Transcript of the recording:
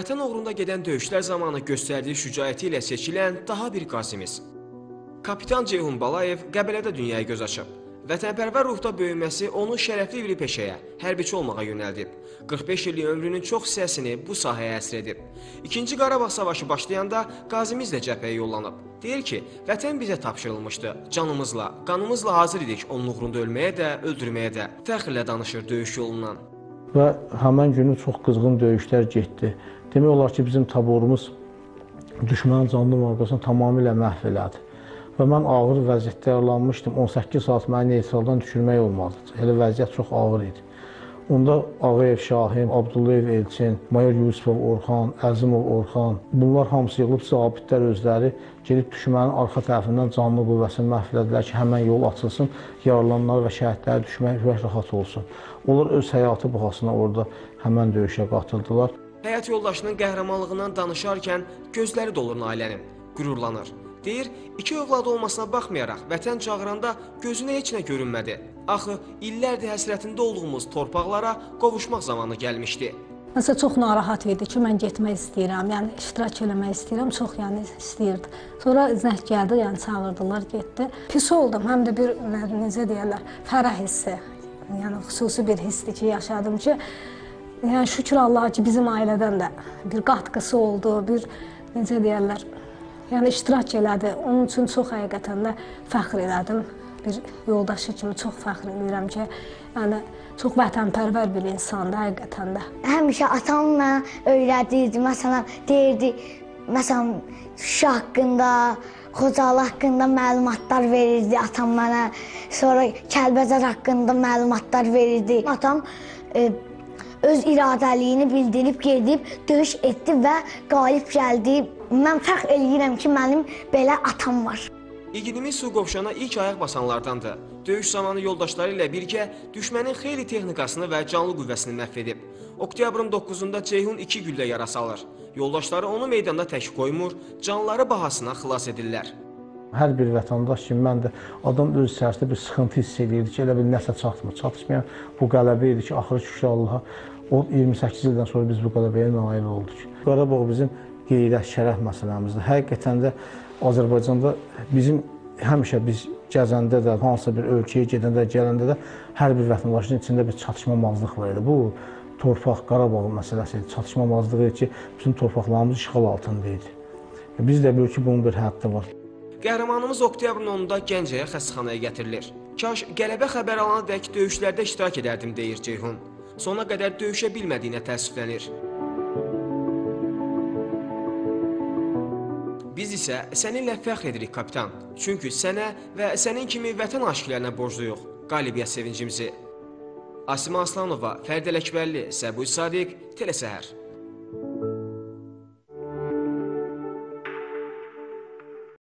Vətən uğrunda gedən döyüşlər zamanı göstərdiyi şücaəti ilə seçilən daha bir qazimiz. Kapitan Ceyhun Balayev Qəbələdə dünyaya göz açıb. Vətənpərvər ruhda böyüməsi onu şərəfli bir peşəyə, hərbiçi olmağa yönəldib. 45 illik ömrünün çox hissəsini bu sahəyə həsr edib. İkinci Qarabağ savaşı başlayanda qazimiz də cəbhəyə yollanıb. Deyir ki, vətən bizə tapşırılmışdı. Canımızla, qanımızla hazır idik onun uğrunda ölməyə də, öldürməyə də. Fəxrlə danışır döyüş yolundan. Və həmən günü çox qızğın döyüşlər getdi. Demək olar ki, bizim taborumuz düşmənin canlı müharibəsini tamamilə məhv elədi. Və mən ağır vəziyyətdə yaralanmışdım. 18 saat məni neytraldan düşürmək olmadı. Elə vəziyyət çox ağır idi. Onda Ağayev Şahin, Abdullayev Elçin, Mayor Yusufov Orxan, Əzimov Orxan, bunlar hamısı yığılıb zabitlər özləri gedib düşmənin arxa tərəfindən canlı qüvvəsini məhv elədilər ki, həmən yol açılsın, yaralananlar və şəhidləri düşmək ürək rahat olsun. Onlar öz həyatı bahasına orada həmən döyüşə qatıldılar. Həyat yoldaşının qəhrəmanlığından danışarkən gözləri dolur Nailənin, qürurlanır. Deyir, iki övladı olmasına baxmayaraq vətən çağıranda gözünə heç nə görünmədi. Axı, illərdir həsrətində olduğumuz torpaqlara qovuşmaq zamanı gəlmişdi. Məsələn, çox narahat idi ki, mən getmək istəyirəm, yəni iştirak eləmək istəyirəm, çox yəni istəyirdi. Sonra zəng gəldi, yəni çağırdılar, getdi. Pis oldum, həm də bir, necə deyərlər, fərəh hissi, yəni xüsusi bir hissdir ki, yaşadım ki, yəni şükür Allaha ki, bizim ailədən də bir qatqısı oldu, bir, necə deyərlər, yəni iştirak elədi. Onun üçün çox həqiqətən də fəxr elədim. Bir yoldaşı kimi çox fəxr edirəm ki, yəni çox vətənpərvər bir insandır həqiqətən də. Həmişə atam mənə öyrədirdi, məsələn, deyirdi, məsələn, Şuşa haqqında, Xocalı haqqında məlumatlar verirdi atam mənə. Sonra Kəlbəcər haqqında məlumatlar verirdi. Atam öz iradəliyini bildirib, gedib, döyüş etdi və qalib gəldi. Mən fəxr eləyirəm ki, mənim belə atam var. İgidimiz Suqovşana ilk ayaq basanlardandır. Döyüş zamanı yoldaşları ilə birgə düşmənin xeyli texnikasını və canlı qüvvəsini məhv edib. Oktyabrın 9-da Ceyhun 2 güllə yara salır. Yoldaşları onu meydanda tək qoymur, canları bahasına xilas edirlər. Hər bir vətəndaş kimi mən də adam öz içərisində bir sıxıntı hiss edirdi ki, elə bir nəsə çatmır. Çatışmayan bu qələbə idi ki, axırı şükür Allaha, o 28 ildən sonra biz bu qələbəyə nail olduq. Qarabağ bizim qeyrət, şərəf məsələmizdir. Həqiqətən də Azərbaycanda bizim həmişə biz gəzəndə də, hansısa bir ölkəyə gedəndə, gələndə də hər bir vətəndaşın içində bir çatışmamazlıq var idi. Bu torpaq, Qarabağ məsələsi idi. Çatışmamazlığı idi ki, bütün torpaqlarımız işğal altında idi. Biz də bilirik ki, bunun bir həddi var. Qəhrəmanımız oktyabrın 10-da Gəncəyə xəstəxanaya gətirilir. Kaş qələbə xəbər alana dək döyüşlərdə iştirak edərdim, deyir Ceyhun. Sona qədər döyüşə bilmədiyinə təəssüflənir. Biz isə səninlə fəxr edirik, kapitan. Çünki sənə və sənin kimi vətən aşiqlərinə borcluyuq qalibiyyət sevincimizi. Asima Aslanova, Fərid Ələkbərli, Səbuy Sadiq, Telesəhər.